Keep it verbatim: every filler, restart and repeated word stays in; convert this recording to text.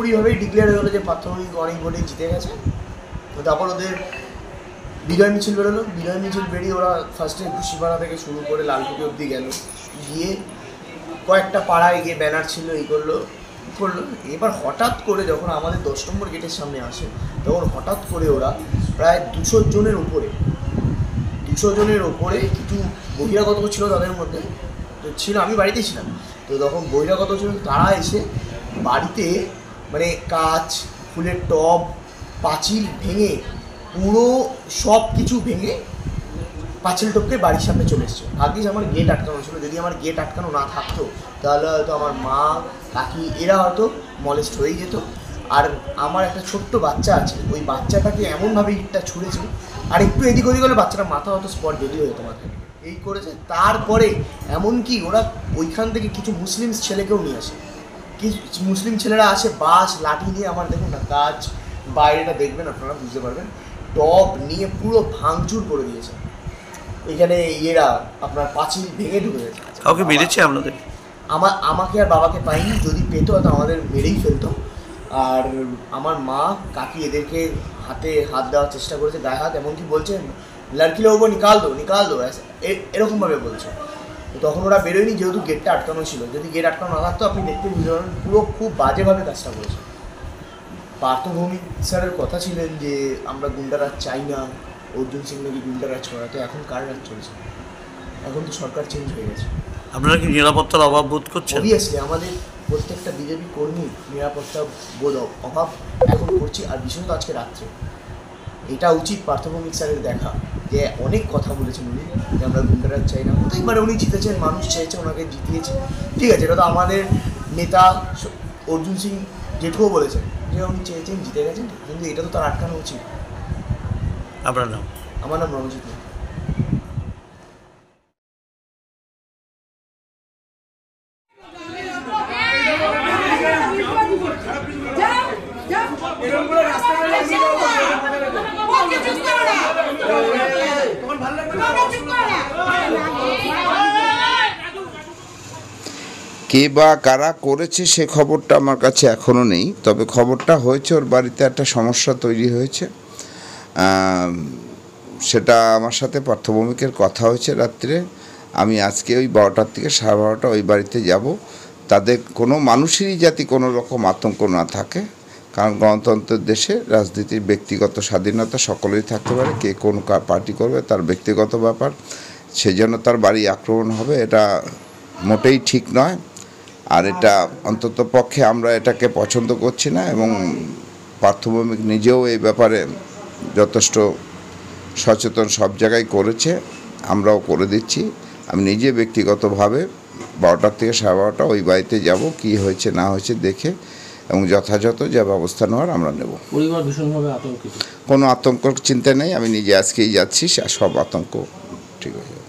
ওইভাবেই ডিক্লেয়ার হয়ে গেলো যে পার্থভৌমিক অনেক ভোটে জিতে গেছে। তো তারপর ওদের বিজয় মিছিল বেরোলো। বিজয় মিছিল বেরিয়ে ওরা ফার্স্টে ঘুষিপাড়া থেকে শুরু করে লালকুটি অবধি গেল, গিয়ে কয়েকটা পাড়ায় গিয়ে ব্যানার ছিল, এই করলো করলো এবার হঠাৎ করে যখন আমাদের দশ নম্বর গেটের সামনে আসে, তখন হঠাৎ করে ওরা প্রায় দুশো জনের উপরে দুশো জনের ওপরে কিছু বহিরাগত ছিল তাদের মধ্যে ছিল, আমি বাড়িতেই ছিলাম। তো তখন বহিরাগত ছিল, তারা এসে বাড়িতে মানে কাঁচ, ফুলের টব, পাঁচিল ভেঙে, পুরো সব কিছু ভেঙে পাঁচিল টপকে বাড়ির সামনে চলে এসছে। ভাগ্যিস আমার গেট আটকানো ছিল, যদি আমার গেট আটকানো না থাকতো তাহলে হয়তো আমার মা, কাকি এরা হয়তো মলেস্ট হয়ে যেত। আর আমার একটা ছোট্ট বাচ্চা আছে, ওই বাচ্চাটাকে এমনভাবে ইটটা ছুঁড়েছে, আর একটু এদিক ওদিক হলে বাচ্চাটা মাথা হয়তো স্পট ডেলি হয়ে যেত মাথায়, এই করেছে। তারপরে এমনকি ওরা ওইখান থেকে কিছু মুসলিম ছেলেকেও নিয়ে আসে, কিছু মুসলিম ছেলেরা আসে বাঁশ লাঠি নিয়ে, আমার দেখুন না কাজ বাইরেটা দেখবেন আপনারা বুঝতে পারবেন, টব নিয়ে পুরো ভাঙচুর করে দিয়েছে। এখানে ইয়েরা আপনার পাঁচিল ভেঙে ঢুকে গেছে। কাউকে মেরেছে আপনাদের? আমার আমাকে আর বাবাকে পাইনি, যদি পেতো হয়তো আমাদের মেরেই ফেলতো। আর আমার মা কাকি এদেরকে হাতে হাত দেওয়ার চেষ্টা করেছে, গায়ে হাত, এমনকি বলছে লড়কি লোগো নিকাল দো নিকাল দো এরকমভাবে বলছে। তখন ওরা বেরোয়নি, যেহেতু গেটটা আটকানো ছিল। যদি গেট আটকানো না থাকতো আপনি দেখতে বুঝতে পারবেন পুরো খুব বাজেভাবে কাজটা করেছে। পার্থভৌমিক স্যারের কথা ছিলেন যে আমরা গুন্ডারাজ চাই না, অর্জুন সিং নাকি গুন্ডারাজ করা, তো এখন কার রাজ চলছে? এখন তো সরকার চেঞ্জ হয়ে গেছে। আপনারা কি নিরাপত্তার অভাব বোধ করছেন? অবভিয়াসলি আমাদের প্রত্যেকটা বিজেপি কর্মী নিরাপত্তা বোধ অভাব এখন করছি। আর বিশেষত আজকে রাত্রে এটা উচিত পার্থভৌমিক স্যারের দেখা, যে অনেক কথা বলেছেন উনি যে আমরা গুন্ডারাজ চাই না। হতেই পারে উনি জিতেছেন, মানুষ চেয়েছে, ওনাকে জিতিয়েছে, ঠিক আছে, এটা তো আমাদের নেতা অর্জুন সিং জেঠুও বলেছেন যে উনি চেয়েছেন, জিতে গেছেন, কিন্তু এটা তো তার আটকানো উচিত। আপনার নাম? আমার নাম রণজিৎ। কে বা কারা করেছে সে খবরটা আমার কাছে এখনও নেই, তবে খবরটা হয়েছে ওর বাড়িতে একটা সমস্যা তৈরি হয়েছে। সেটা আমার সাথে পার্থভৌমিকের কথা হয়েছে রাত্রে। আমি আজকে ওই বারোটার থেকে সাড়ে বারোটা ওই বাড়িতে যাব। তাদের কোনো মানুষেরই যাতে কোনো রকম আতঙ্ক না থাকে, কারণ গণতন্ত্রের দেশে রাজনীতির ব্যক্তিগত স্বাধীনতা সকলেই থাকতে পারে, কে কোন পার্টি করবে তার ব্যক্তিগত ব্যাপার, সেই জন্য তার বাড়ি আক্রমণ হবে এটা মোটেই ঠিক নয়। আর এটা অন্তত পক্ষে আমরা এটাকে পছন্দ করছি না, এবং পার্থভৌমিক নিজেও এই ব্যাপারে যথেষ্ট সচেতন, সব জায়গায় করেছে, আমরাও করে দিচ্ছি। আমি নিজে ব্যক্তিগতভাবে বারোটার থেকে সাড়ে বারোটা ওই বাড়িতে যাব, কী হয়েছে না হয়েছে দেখে, এবং যথাযথ যা ব্যবস্থা নেওয়ার আমরা নেব। পরিবার ভীষণভাবে আতঙ্কিত? কোনো আতঙ্ক চিন্তা নেই, আমি নিজে আজকেই যাচ্ছি, সব আতঙ্ক ঠিক হয়ে যাবে।